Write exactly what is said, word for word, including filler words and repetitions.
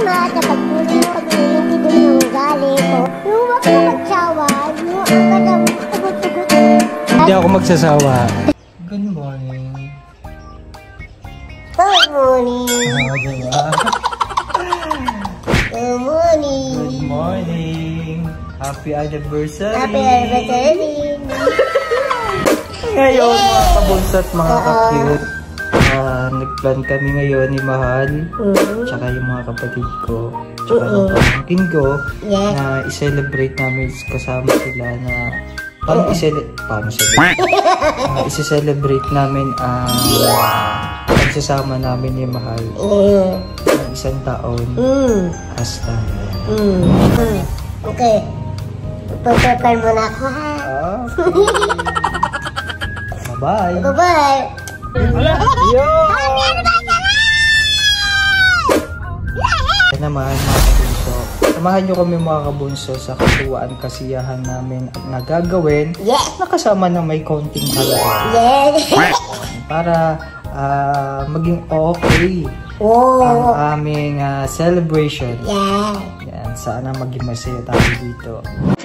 salamat sa pagtulong mo kami ng hindi ko ng ugali ko. Yung wag mo magsawa, yung ang ganda mo tugot-tugot. Hindi ako magsasawa. Good morning. Good morning. Ah, diba? Good morning. Good morning. Happy anniversary. Happy anniversary. Ngayon, mga kabunso at mga ka-cute, uh, nag-plan kami ngayon ni Mahal, Mm. tsaka yung mga kapatid ko, tsaka Mm-mm. yung pamangkin ko, Yeah. na i-celebrate namin kasama sila na paano i-celebrate? Paano celebrate? uh, i-celebrate namin ang uh, pagsasama namin ni Mahal Mm. ng isang taon Mm. hasta. Mm. Mm. Okay. Pagpapan mo na ako, ha? Ah, bye-bye! Bye-bye. Yo! Yan naman mga kabunso. Samahan nyo kami mga kabunso sa katuwaan kasiyahan namin at nagagawin Yes. na kasama na may konting halaga. Yes. Para ah, maging okay Oh. ang aming ah, celebration. Yeah. Yan, sana maging masaya tayo dito.